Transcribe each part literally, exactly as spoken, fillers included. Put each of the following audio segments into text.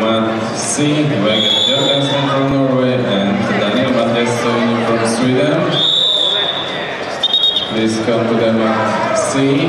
Matt C, Vegard Jørgensen from Norway, and Daniel Mathias from Sweden. Please come to the Matt C.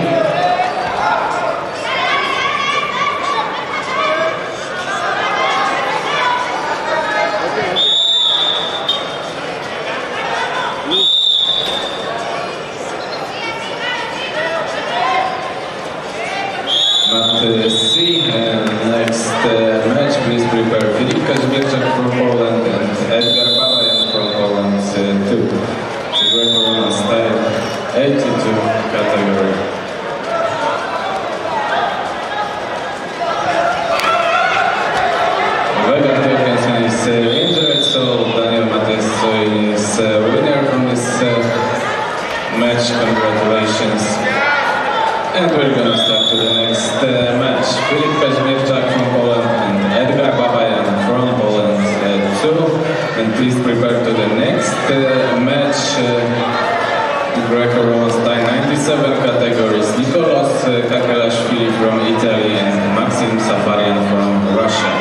Matt C, and next uh, match, please prepare Filip Kazimierczak from Poland and Edgar Babayan from Poland uh, too. The Greco-Roman style eighty-two category. Vegard Jørgensen is uh, injured, so Daniel Mathias is uh, winner from this uh, match. Congratulations. And we're gonna start to the next uh, match. Filip Kazimierczak from Poland and Edgar Babayan from Poland uh, too. And please prepare to the next uh, match. Uh, Greco-Roman style ninety-seven categories. Nicolas uh, Kakelashvili from Italy and Maxim Safarian from Russia.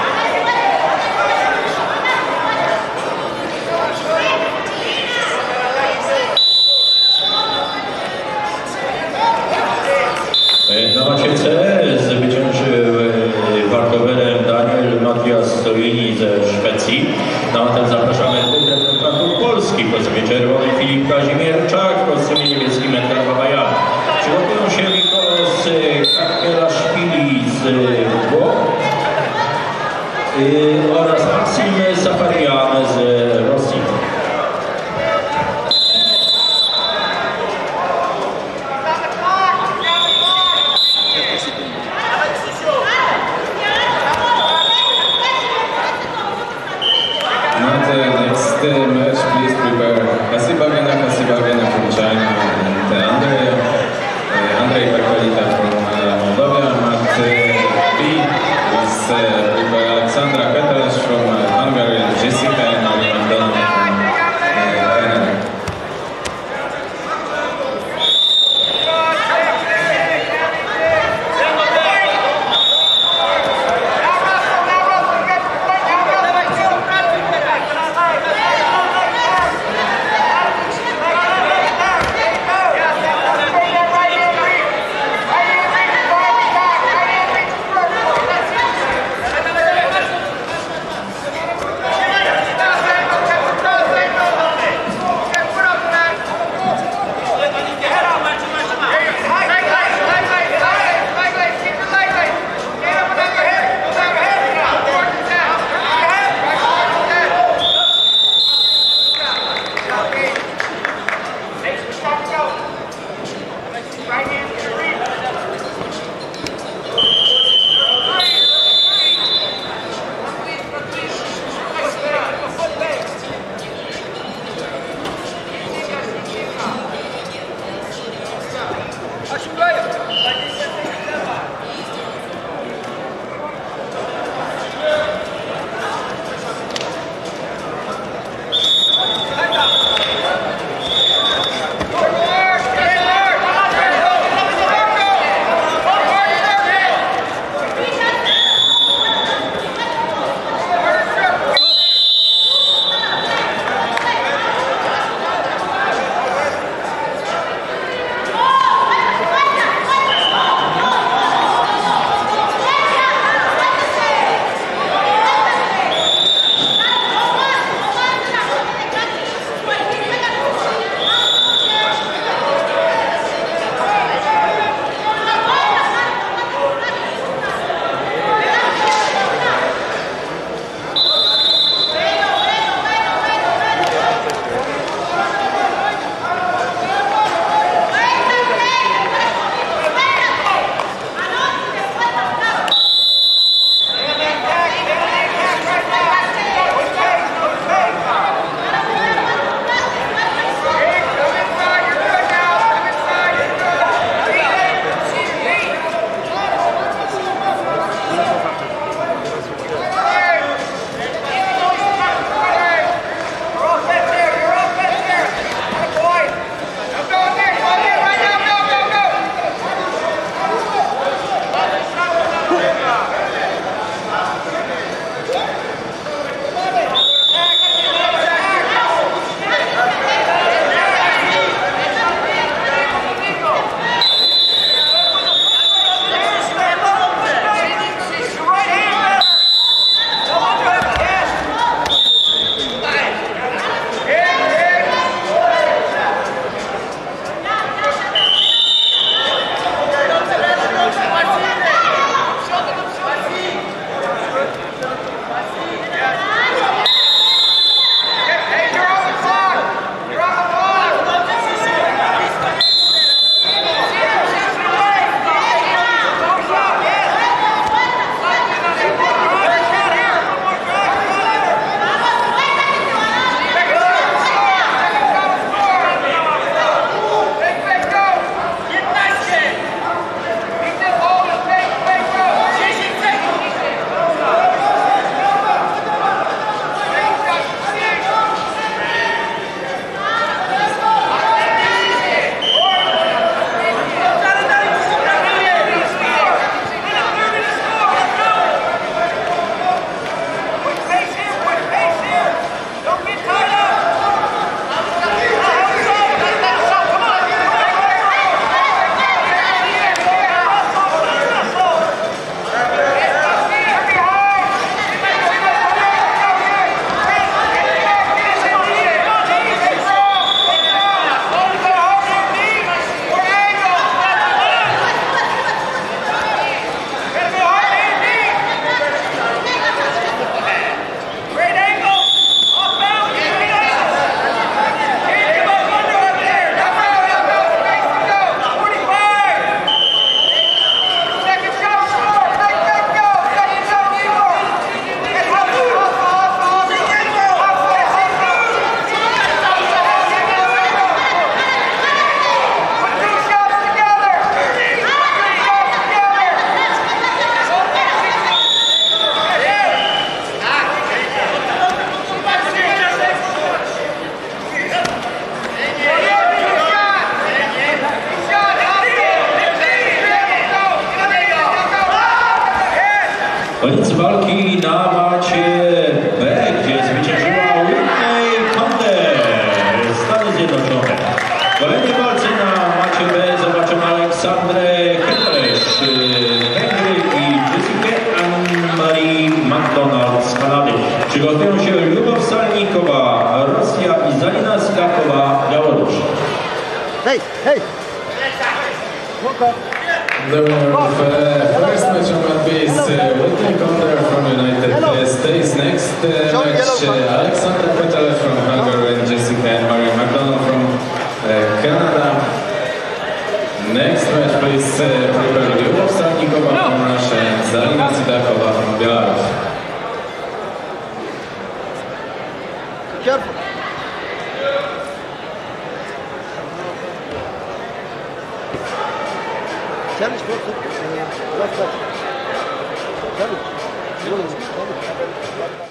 Na macie C zwyciężył Wartowerem Daniel Mathias Solini ze Szwecji. Na ten zapraszamy dwóch reprezentantów Polski. Po stronie czerwonej Filip Kazimierczak, po stronie niebieskiej Edgar Babayan. Przygotują się Nicolas Kakelashvili z Koniec walki na macie B, gdzie zwyciężyła Whitney Konder, Stany Zjednoczone. W kolejnej walce na macie B zobaczymy Aleksandrę Hetlesz, Węgry i Jessica Anne-Marie McDonald z Kanady. Przygotują się Lubow Salnikowa, Rosja i Zalina Skakowa, Białoruś. Hej, hej! The winner of uh, first match on mat B is uh, Whitney Konder from United States. Next uh, match, uh, Alexander Hetlesz from Hungary and Jessica Anne-Marie McDonald from uh, Canada. Next match, please uh, prepare Lubow Salnikowa from Russia and Zalina Skakowa from Belarus. Careful. Challenge, go, go. Left, left. Challenge. Challenge.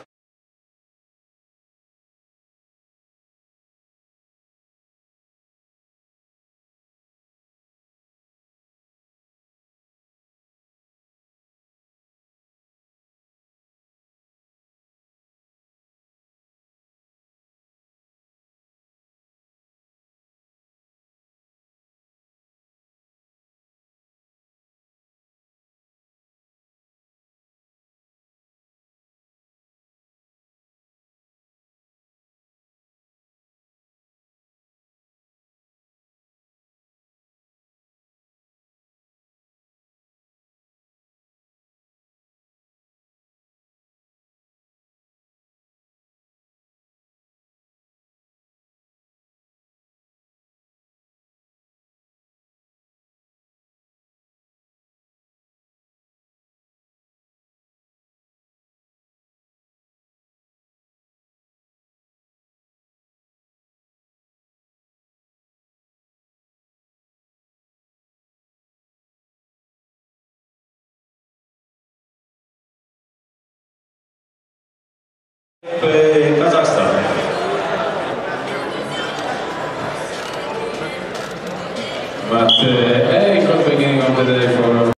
Kazachstan. But uh, a good beginning of the day for